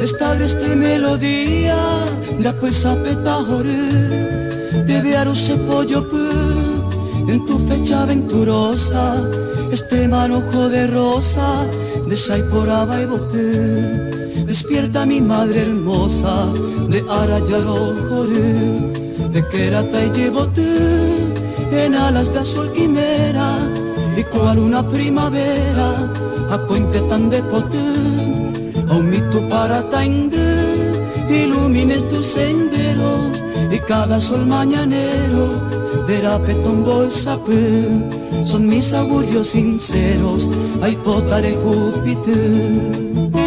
esta melodía la pues apetahore de ver ese pollo en tu fecha aventurosa, este manojo de rosa de Shaiporaba y bote. Despierta mi madre hermosa de Arayalojore, de Querata y Llevote, en alas de azul quimera, y cual una primavera, a cointe tan de pote, a un mito para tainde, ilumines tus senderos, y cada sol mañanero, de rapetombo y sapé, son mis augurios sinceros, ay potare Júpiter.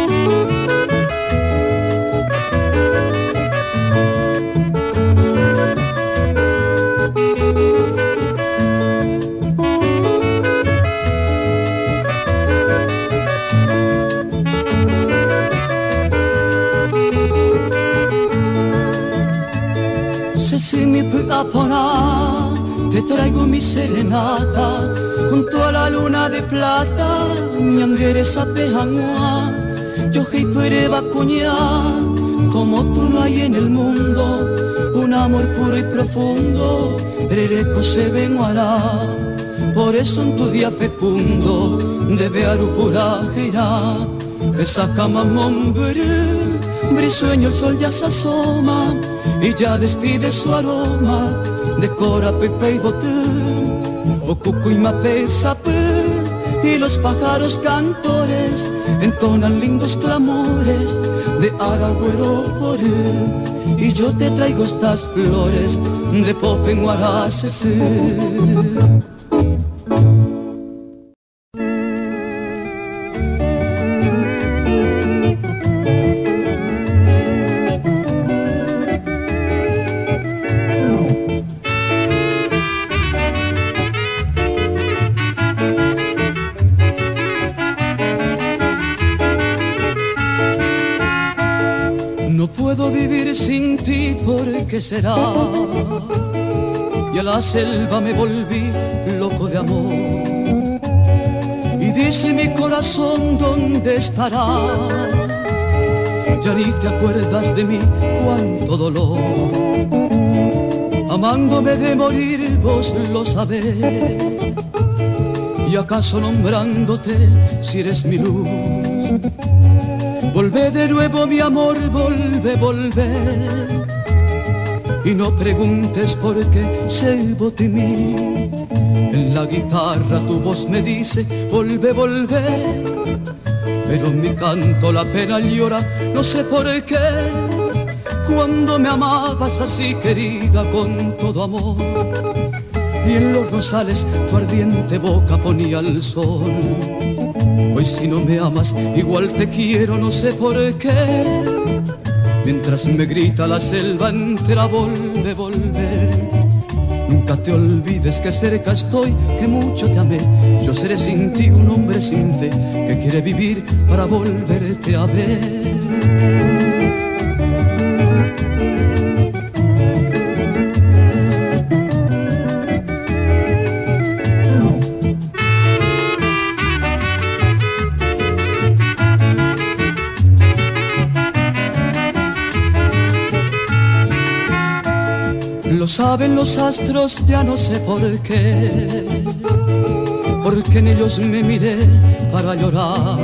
Si mi apona, te traigo mi serenata, junto a la luna de plata, mi angueresa pejangua, yo que puede vacuña, como tú no hay en el mundo, un amor puro y profundo, rereco se venguará, por eso en tu día fecundo, debe arupura girá, esa cama mombre, brisueño el sol ya se asoma, y ya despide su aroma de cora, pepe y botén, o cucu y mape, sapé, y los pájaros cantores entonan lindos clamores de aragüero coré, y yo te traigo estas flores de popenguaracese. ¿Qué será? Y a la selva me volví loco de amor. Y dice mi corazón, ¿dónde estarás? Ya ni te acuerdas de mí, cuánto dolor. Amándome de morir, vos lo sabés. ¿Y acaso nombrándote, si eres mi luz? Volvé de nuevo, mi amor, volvé, volvé. Y no preguntes por qué se bote mí. En la guitarra tu voz me dice, volvé, volvé. Pero en mi canto la pena llora, no sé por qué. Cuando me amabas así, querida, con todo amor. Y en los rosales tu ardiente boca ponía el sol. Hoy si no me amas, igual te quiero, no sé por qué. Mientras me grita la selva entera, volve, volve. Nunca te olvides que cerca estoy, que mucho te amé. Yo seré sin ti un hombre sin fe, que quiere vivir para volverte a ver. Lo saben los astros, ya no sé por qué, porque en ellos me miré para llorar.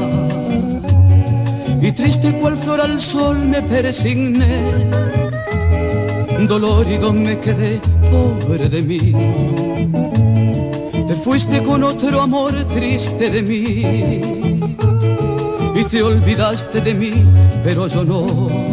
Y triste cual flor al sol me persigné, dolorido me quedé, pobre de mí. Te fuiste con otro amor triste de mí, y te olvidaste de mí, pero yo no.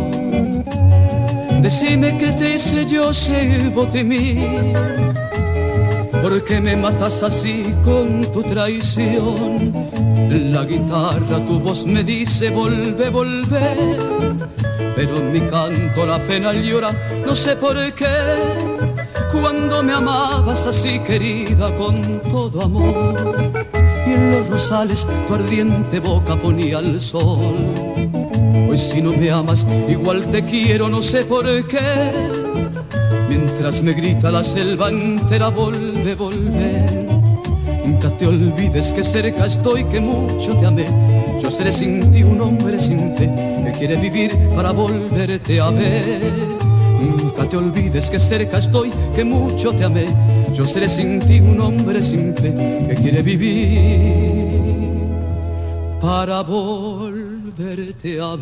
Decime que te hice yo, sirvo de mí. ¿Por qué me matas así con tu traición? La guitarra tu voz me dice, volvé, volvé. Pero en mi canto la pena llora, no sé por qué. Cuando me amabas así, querida, con todo amor. Y en los rosales tu ardiente boca ponía el sol. Hoy si no me amas, igual te quiero, no sé por qué. Mientras me grita la selva entera, volve, volve. Nunca te olvides que cerca estoy, que mucho te amé. Yo seré sin ti un hombre sin fe que quiere vivir para volverte a ver. Nunca te olvides que cerca estoy, que mucho te amé. Yo seré sin ti un hombre sin fe que quiere vivir para volverte a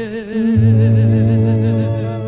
ver.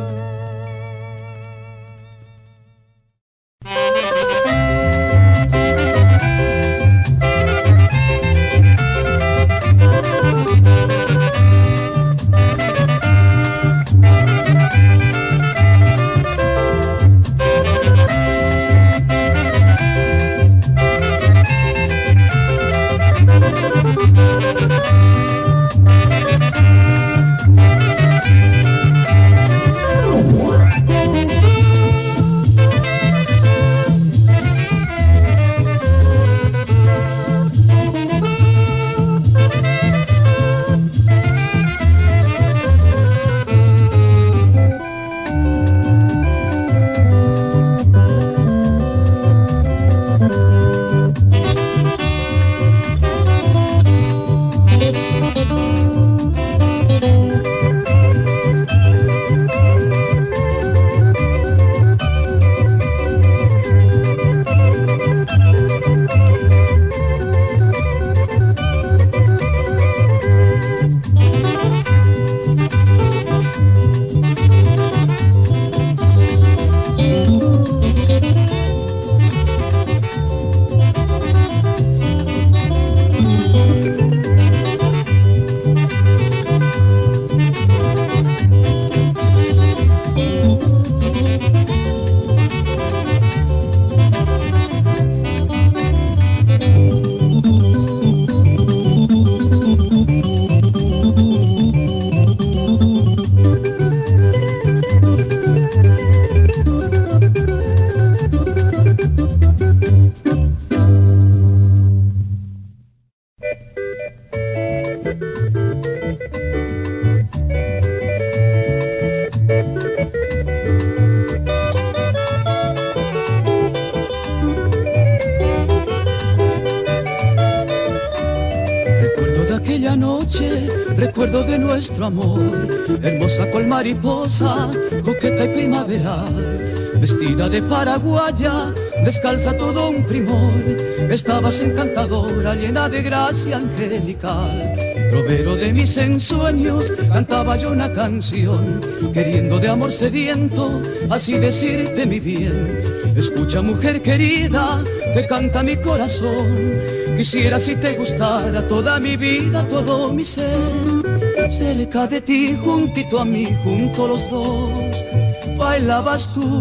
Recuerdo de nuestro amor, hermosa cual mariposa, coqueta y primaveral, vestida de paraguaya, descalza todo un primor. Estabas encantadora, llena de gracia angelical. Trovero de mis ensueños, cantaba yo una canción, queriendo de amor sediento, así decirte mi bien. Escucha, mujer querida, te canta mi corazón. Quisiera si te gustara toda mi vida, todo mi ser. Cerca de ti, juntito a mí, junto los dos. Bailabas tú,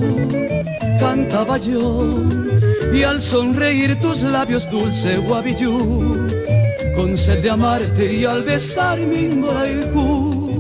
cantaba yo, y al sonreír tus labios dulce guavillú, con sed de amarte y al besar mi Ingoraijú.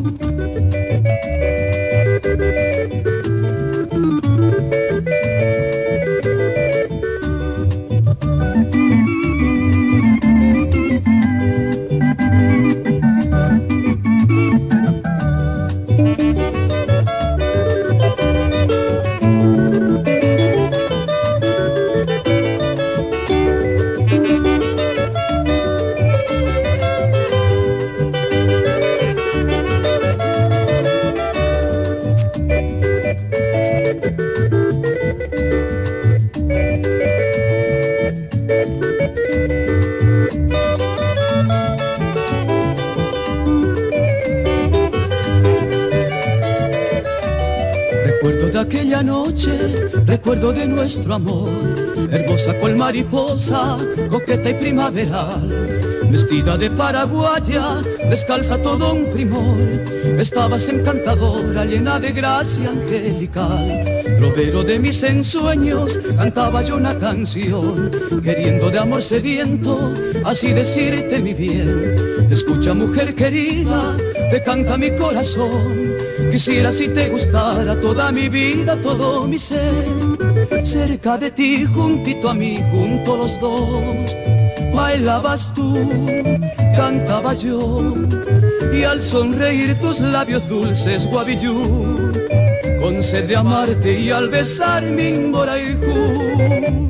Aquella noche, recuerdo de nuestro amor, hermosa cual mariposa, coqueta y primaveral, vestida de paraguaya, descalza todo un primor. Estabas encantadora, llena de gracia angelical. Trovero de mis ensueños, cantaba yo una canción, queriendo de amor sediento, así decirte mi bien. Escucha, mujer querida, te canta mi corazón. Quisiera si te gustara toda mi vida, todo mi ser. Cerca de ti, juntito a mí, junto los dos. Bailabas tú, cantaba yo, y al sonreír tus labios dulces guavillú, con sed de amarte y al besar mi Ingoraijú.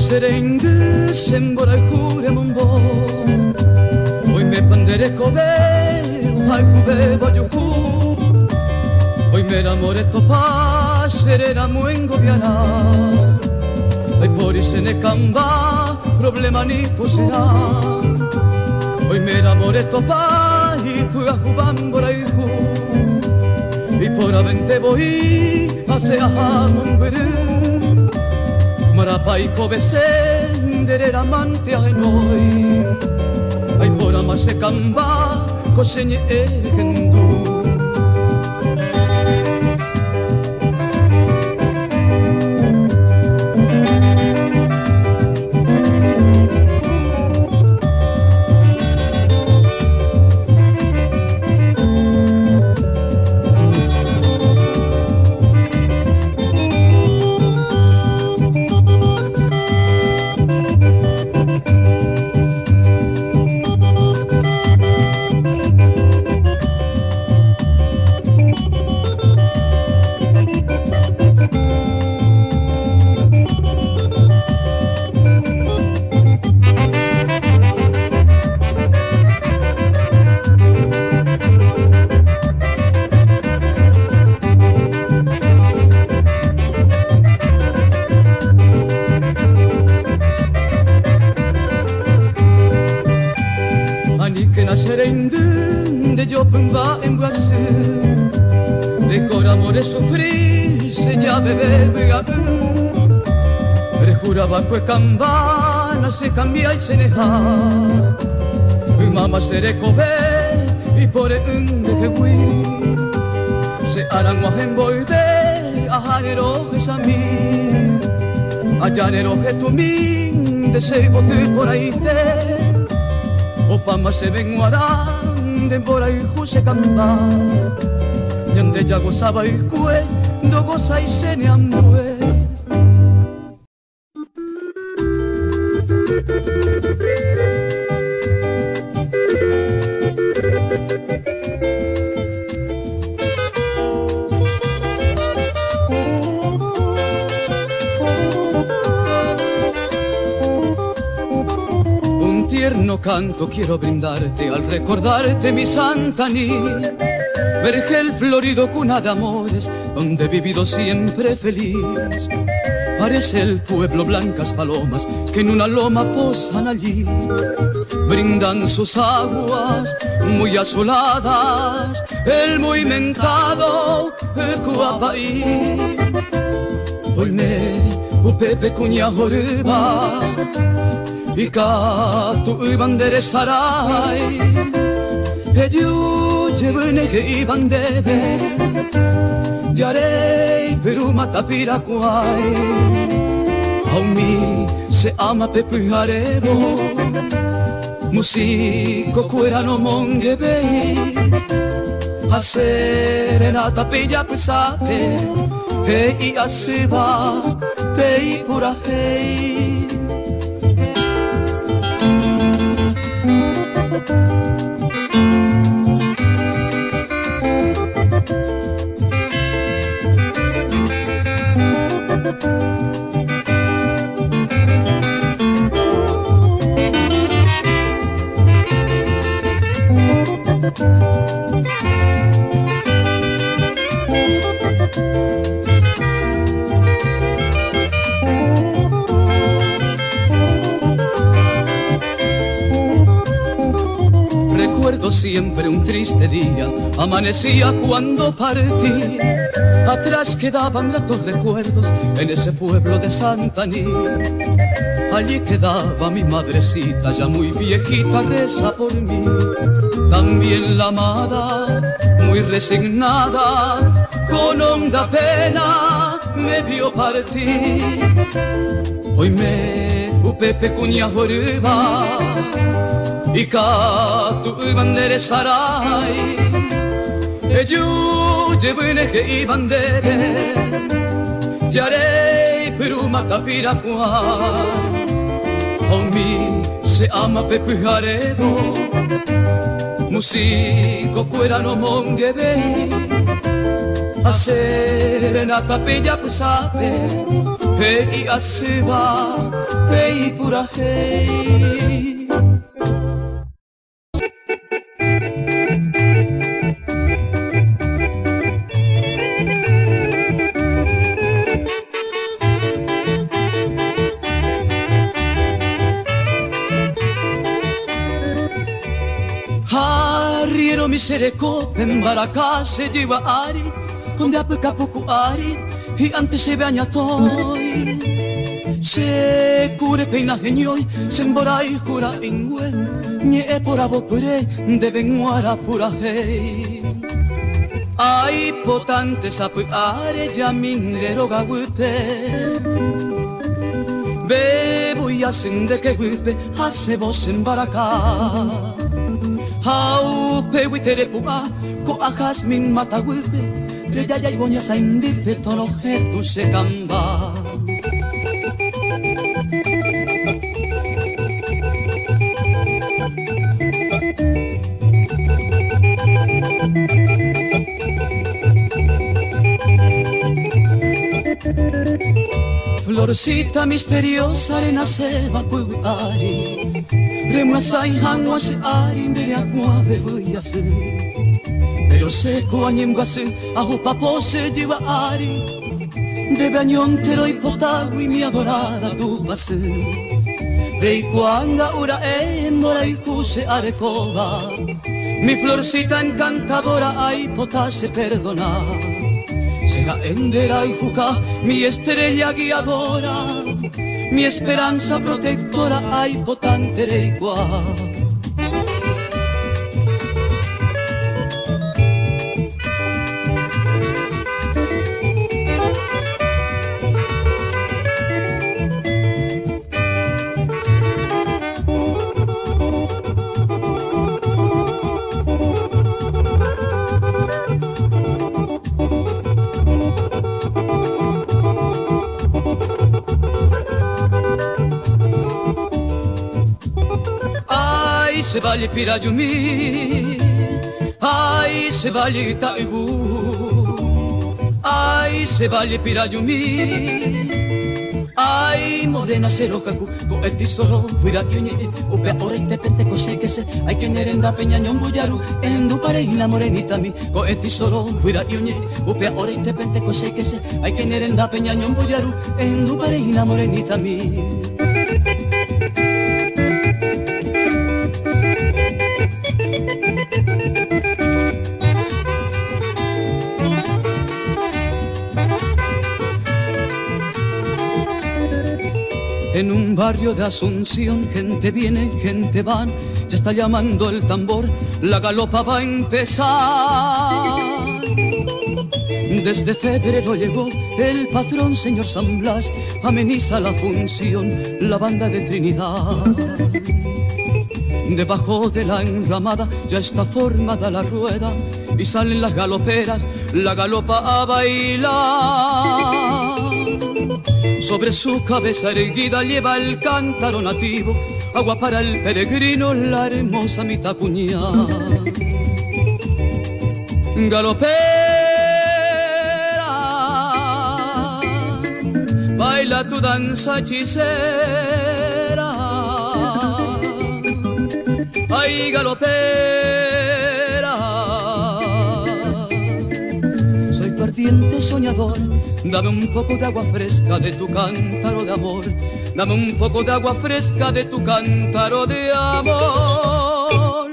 serende sembora e jure mombo. Hoy me pandere kobe, ai kube bayuku. Hoy me enamoré topa, serena muengo viana. Hoy por ese ne camba, problema ni posera. Hoy me enamoré topa, y tu ajubambora y ju. Y por avente voy, hace ajamon veré. Marapa y kobe sendere amante ajenoi. Ay por amase camba, coseñe ergendu. Kue campana se cambia y se deja. Mi mamá seré kobe y por un de hui. Se harán más en boide a janero que a mí. A janero que tu min de se bote por ahí te. O pama se ven guarán de por ahí juse camba. Y ande ya gozaba y cue, no goza y se ne amue. Canto quiero brindarte al recordarte mi Santaní, vergel florido cuna de amores donde he vivido siempre feliz. Parece el pueblo blancas palomas que en una loma posan allí, brindan sus aguas muy azuladas el muy mentado Cuapaí. Hoy me upepe cuña joriba y tu bandere sarai e yu jebene que iban debe yarei peru matapira kwai a mi se ama pepujarebo musico cuerano mongebei a serenata pella pesate e asiba pei pura hei. Siempre un triste día amanecía cuando partí. Atrás quedaban gratos recuerdos en ese pueblo de Santaní. Allí quedaba mi madrecita ya muy viejita, reza por mí. También la amada, muy resignada, con honda pena me vio partir. Hoy me upepe cuña joriba y tu bandere sarai e yu jebene que iban debe yarei peru matapira kwa o mi se ama pepujarebo musico cuerano mongebei a serenata bella pues sabe, hey a se va, hey pura hey. Arriero mi sereco, en Baracá se lleva Ari, donde apeca poco Ari, y antes se baña toy. Se cure peina genioy, se embora y jura ingüen, nie por abopure, de venguara pura hey. Ay, potante sapu are, ya minero gagupe. Bebo y hacen de que guipe, hace vos en Baracá. Hau pewi terepua ko akas min mata gupe redaya ibonya saindi petono hetu se kamba. Florcita misteriosa arena se va kuari Remuasai hanguase ari mbere akua bebuyase Pero seco anyemguase ahupa pose lleva ari Debe añontero y potagui mi adorada tu pase Reikuanga ura endora y juse arecoba Mi florcita encantadora ay potase perdona Sega endera y juca mi estrella guiadora Mi esperanza protectora ay potante reigua. Se vale pirayumi, ay se vale taibu, ay se vale pirayumi, ay morena serokaku, ko etisoro pirayuni, upe ora intepente kose kese, ay que nerenda peña nyombuyaru, endu pareina morenita mi, ko etisoro pirayuni, upe ora intepente kose kese, ay que nerenda peña nyombuyaru, endu pareina morenita mi. En un barrio de Asunción, gente viene, gente van, ya está llamando el tambor, la galopa va a empezar. Desde febrero llegó el patrón, señor San Blas, ameniza la función, la banda de Trinidad. Debajo de la enramada ya está formada la rueda y salen las galoperas, la galopa a bailar. Sobre su cabeza erguida lleva el cántaro nativo, agua para el peregrino, la hermosa mitacuña. Galopera, baila tu danza hechicera. Ay, galopera, soy tu ardiente soñador. Dame un poco de agua fresca de tu cántaro de amor. Dame un poco de agua fresca de tu cántaro de amor.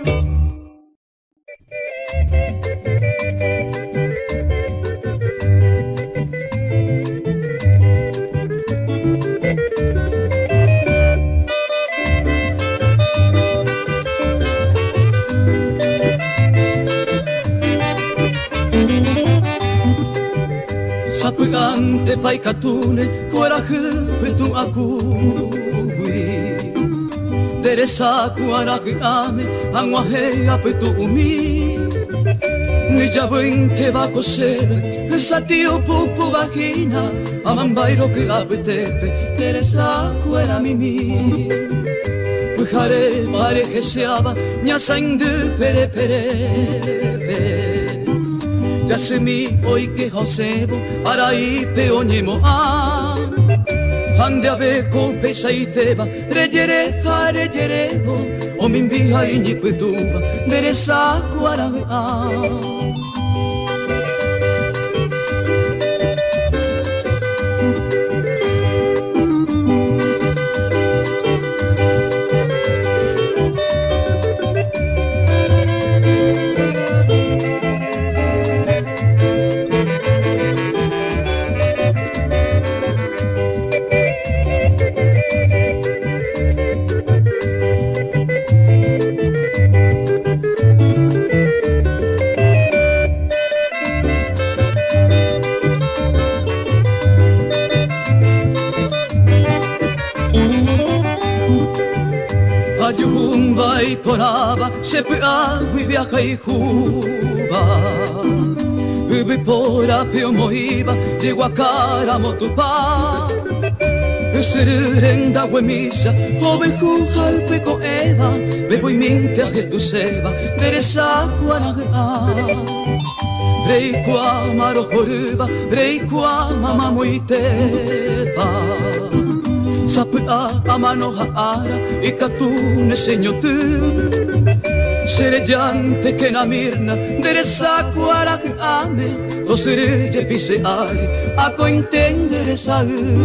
Sapugante paikatune coraje petu akui Deresa kuaraje ame anguaje petu umi Ni ya ven que va a coser esa tío pupu vagina Amambairo que apetepe Deresa kuera mimi Pujare pareje seaba Ñasainde pere pere ya se mi hoy que josebo para ir peoñemo ande a ver con pesa y teba reyere reyerebo o mi envía y ni cuetuba deresa cuara Ayumba y poraba, se agua y viaja y juba. Ube pora peo moiba, llegó a cara motupá. Serenda huemisa, joven juja y peco eda, bebo y minte a tu seba, deresa cuanaga. Rei cuamaro joruba, rei cuamama muitepa. Sapea a mano haara y catune seño tu serellante que na mirna deresa cuara ame o serelle piseari a cointendere sa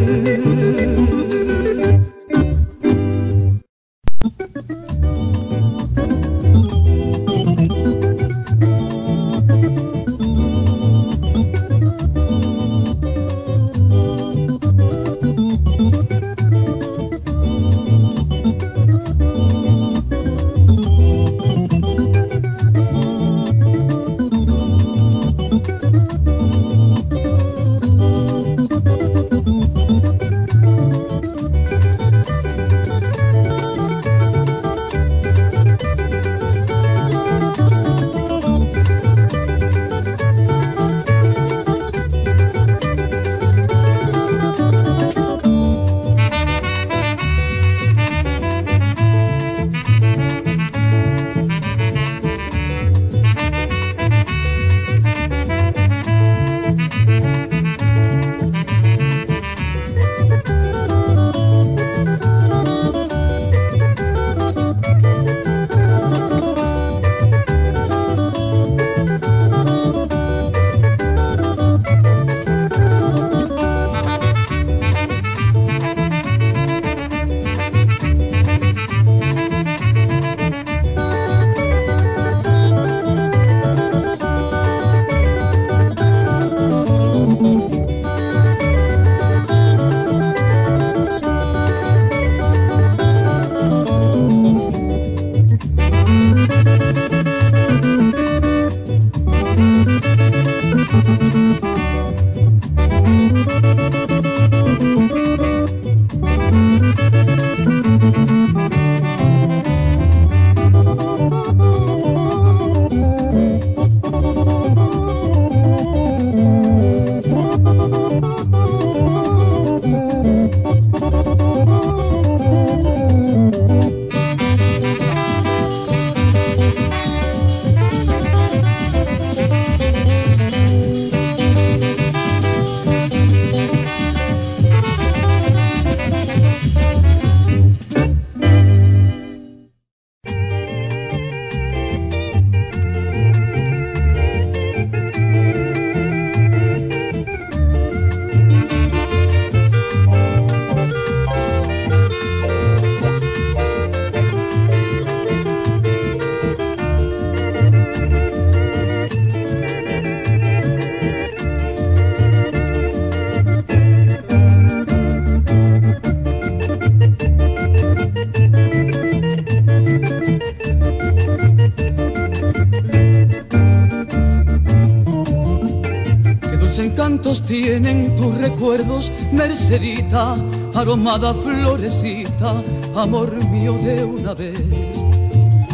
encantos tienen tus recuerdos, Mercedita, aromada florecita, amor mío de una vez.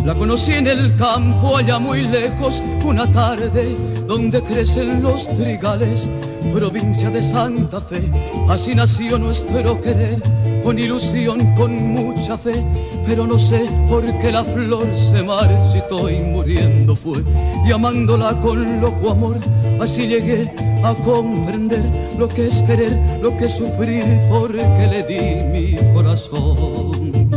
La conocí en el campo, allá muy lejos, una tarde donde crecen los trigales, provincia de Santa Fe. Así nació nuestro querer, con ilusión, con mucha fe. Pero no sé por qué la flor se marchitó y muriendo fue. Y amándola con loco amor, así llegué a comprender lo que es querer, lo que es sufrir, porque le di mi corazón.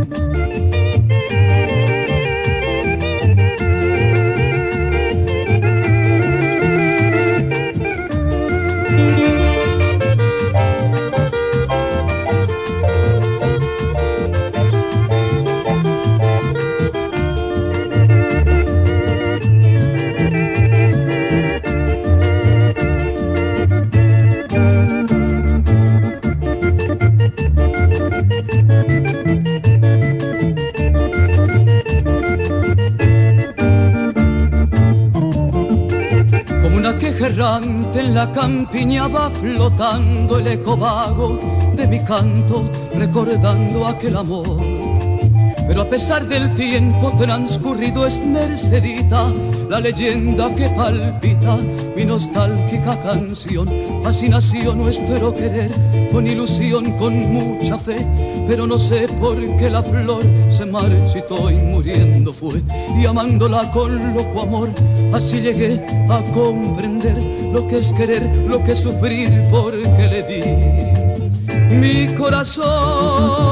Errante en la campiña va flotando el eco vago de mi canto, recordando aquel amor. Pero a pesar del tiempo transcurrido es Mercedita la leyenda que palpita mi nostálgica canción. Así nació nuestro querer, con ilusión, con mucha fe. Pero no sé por qué la flor se marchitó y muriendo fue. Y amándola con loco amor, así llegué a comprender lo que es querer, lo que es sufrir, porque le di mi corazón.